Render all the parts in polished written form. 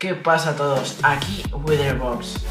¿Qué pasa a todos? Aquí Witherbox.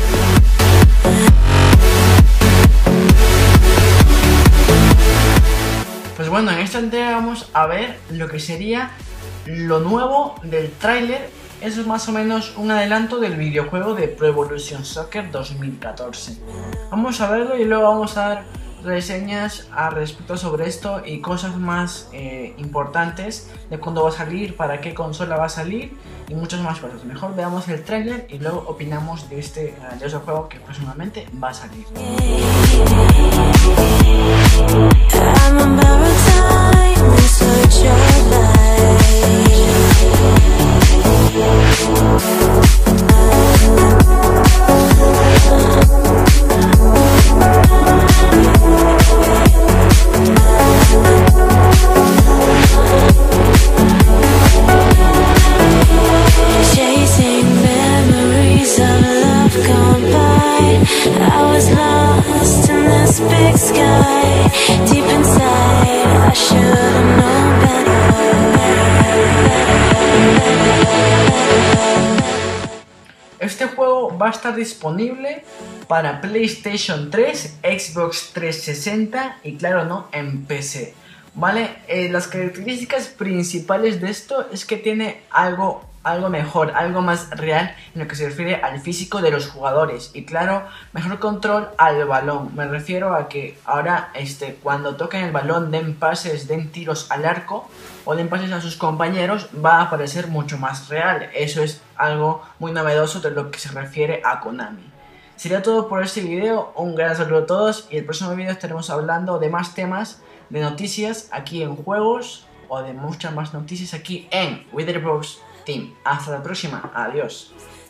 Pues bueno, en esta entrega vamos a ver lo que sería lo nuevo del tráiler. Eso es más o menos un adelanto del videojuego de Pro Evolution Soccer 2014. Vamos a verlo y luego vamos a dar reseñas al respecto sobre esto y cosas más importantes de cuándo va a salir, para qué consola va a salir y muchas más cosas. Mejor veamos el tráiler y luego opinamos de este grandioso juego que próximamente va a salir. Este juego va a estar disponible para PlayStation 3, Xbox 360 y claro, no, en PC. ¿Vale? Las características principales de esto es que tiene algo mejor, algo más real en lo que se refiere al físico de los jugadores y claro, mejor control al balón. Me refiero a que ahora cuando toquen el balón, den pases, den tiros al arco o den pases a sus compañeros, va a parecer mucho más real. Eso es algo muy novedoso de lo que se refiere a Konami. Sería todo por este video, un gran saludo a todos y el próximo video estaremos hablando de más temas, de noticias aquí en juegos o de muchas más noticias aquí en Witherbox Team. Hasta la próxima, adiós.